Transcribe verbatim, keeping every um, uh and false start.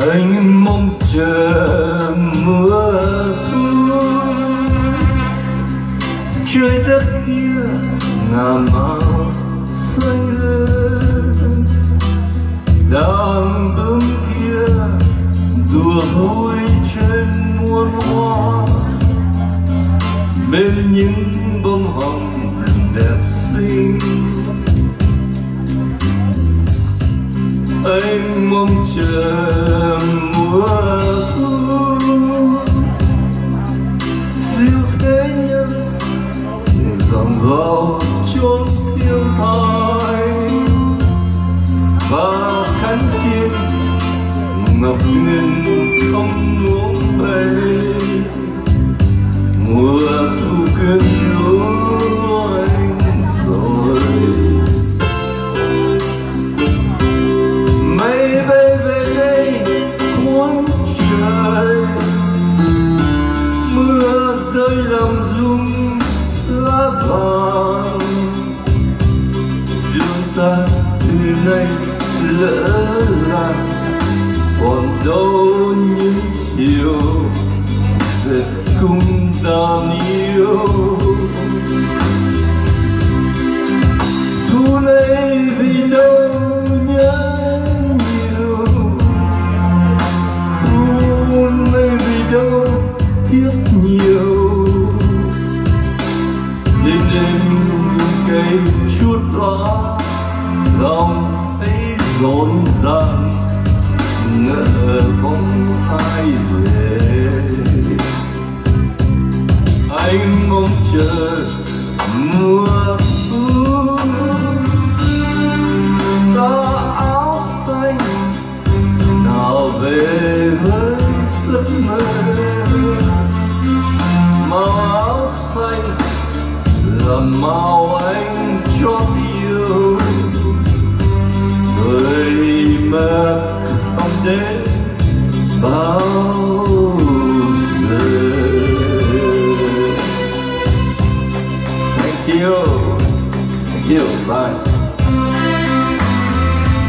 anh mong chờ mưa thu, trời đất kia ngả màu xanh lên, đàn bướm kia đùa vui trên muôn hoa, bên những bông hồng đẹp xinh. Anh mong chờ mùa thu dịu thế nhân dòng vào chốn thiên thai, và cánh chim ngập ngừng không muốn bay. Mùa thu cơn nhớ anh rồi, mây bay về đây cuốn trời, mưa rơi làm rung lá vàng. Đường ta từ nay lỡ làng, còn đâu những chiều dệt cung đàn yêu. Thu này vì đâu nhớ nhiều, thu này vì đâu tiếc nhiều. Đêm đêm những cây chút lá, lòng thấy rộn ràng ngỡ bóng ai về. Anh mong chờ mùa thu, ta áo xanh nào về với giấc mơ. Màu áo xanh là màu anh